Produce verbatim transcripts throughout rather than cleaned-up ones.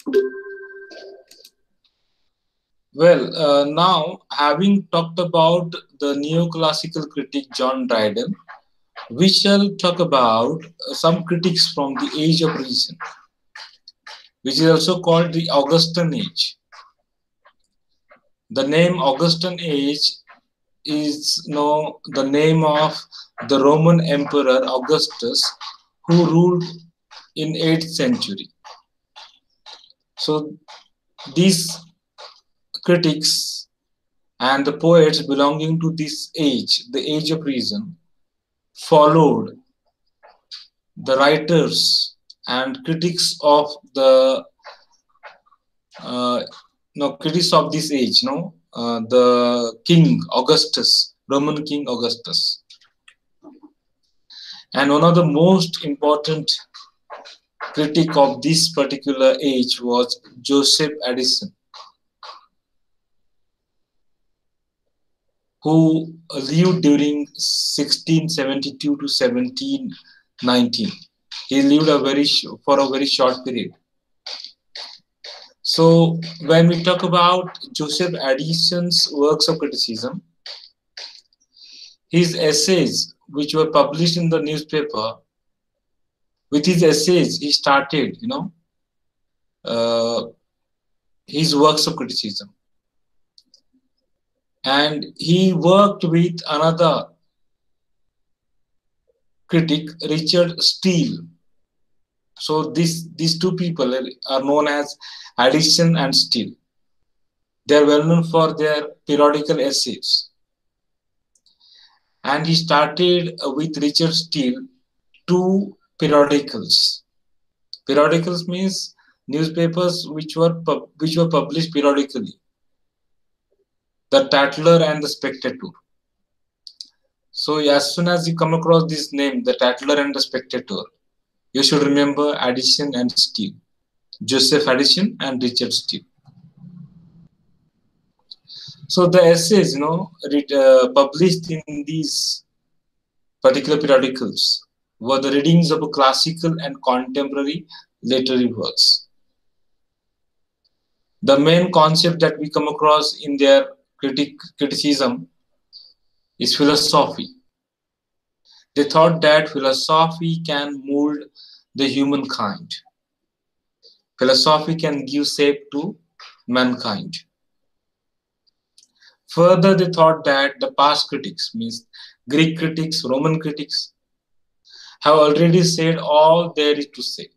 Well, uh, now having talked about the neoclassical critic John Dryden, we shall talk about uh, some critics from the Age of Reason, which is also called the Augustan Age. The name Augustan Age is no the name of the Roman Emperor Augustus, who ruled in eighth century. So these critics and the poets belonging to this age, the Age of Reason, followed the writers and critics of the uh, no critics of this age, no uh, the King Augustus, Roman King Augustus, and one of the most important critic of this particular age was Joseph Addison, who lived during sixteen seventy-two to seventeen nineteen. He lived a very for a very short period. So when we talk about Joseph Addison's works of criticism, his essays which were published in the newspaper, with his essays he started, you know, uh, his works of criticism. And he worked with another critic, Richard Steele. So this, these two people are known as Addison and Steele. They are well known for their periodical essays. And he started with Richard Steele two periodicals. Periodicals means newspapers which were which were published periodically. The Tatler and the Spectator. So as soon as you come across this name, the Tatler and the Spectator, you should remember Addison and Steele, Joseph Addison and Richard Steele. So the essays, you know, read, uh, published in these particular periodicals were the readings of classical and contemporary literary works. The main concept that we come across in their critic criticism is philosophy. They thought that philosophy can mold the humankind. Philosophy can give shape to mankind. Further, they thought that the past critics, means Greek critics, Roman critics, have already said all there is to say.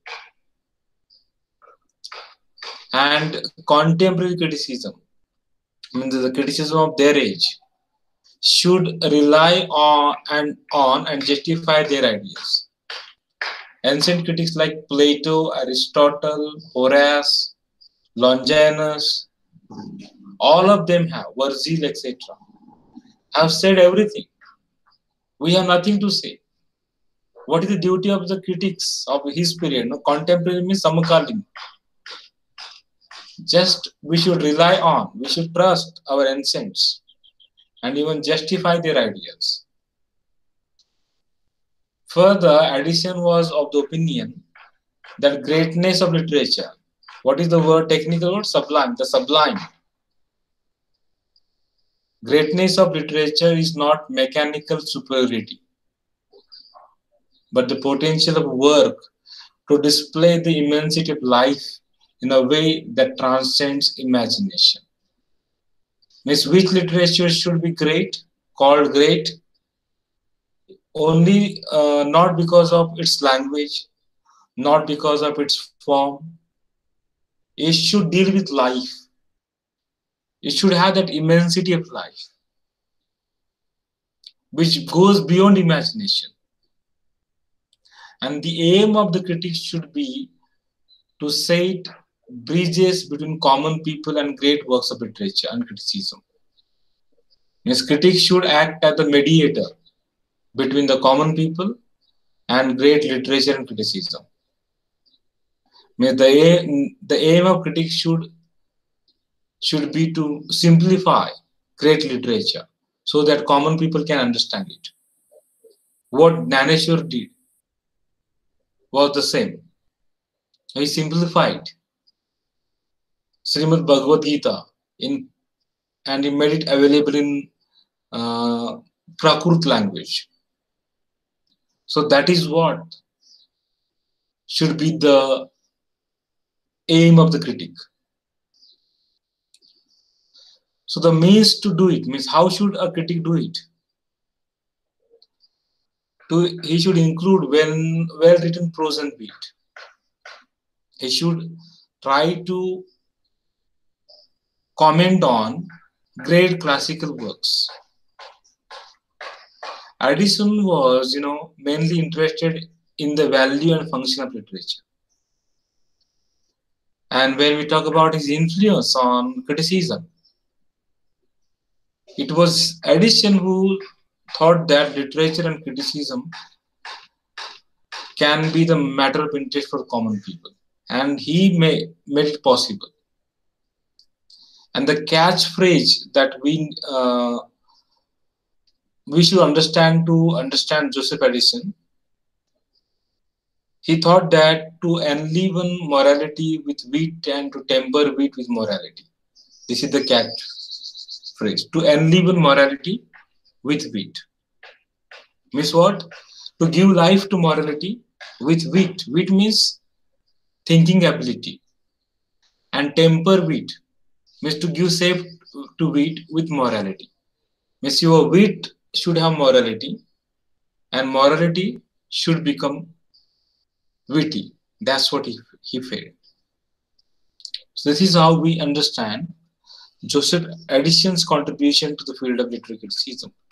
And contemporary criticism, means the criticism of their age, should rely on and on and justify their ideas. Ancient critics like Plato, Aristotle, Horace, Longinus, all of them have, Virgil, et cetera, have said everything. We have nothing to say. What is the duty of the critics of his period? No, contemporary means Samakalin. Just we should rely on, we should trust our ancients and even justify their ideas. Further, Addison was of the opinion that greatness of literature, what is the word, technical word? Sublime, the sublime. Greatness of literature is not mechanical superiority, but the potential of work to display the immensity of life in a way that transcends imagination. Means which literature should be great, called great, only uh, not because of its language, not because of its form. It should deal with life. It should have that immensity of life, which goes beyond imagination. And the aim of the critics should be to set bridges between common people and great works of literature and criticism. Means critics should act as the mediator between the common people and great literature and criticism. Means the aim, the aim of critics should, should be to simplify great literature so that common people can understand it. What Gnaneshwar did was the same. He simplified Srimad Bhagavad Gita in and he made it available in uh, Prakrit language. So that is what should be the aim of the critic. So the means to do it means how should a critic do it? To, he should include well, well-written prose and beat. He should try to comment on great classical works. Addison was, you know, mainly interested in the value and function of literature. And when we talk about his influence on criticism, it was Addison who thought that literature and criticism can be the matter of interest for common people. And he may, made it possible. And the catchphrase that we uh, we should understand to understand Joseph Addison, he thought that to enliven morality with wit and to temper wit with morality. This is the catchphrase. To enliven morality with wit. Means what? To give life to morality with wit. Wit means thinking ability. And temper wit means to give shape to wit with morality. Means your wit should have morality and morality should become witty. That's what he, he felt. So this is how we understand Joseph Addison's contribution to the field of literary criticism.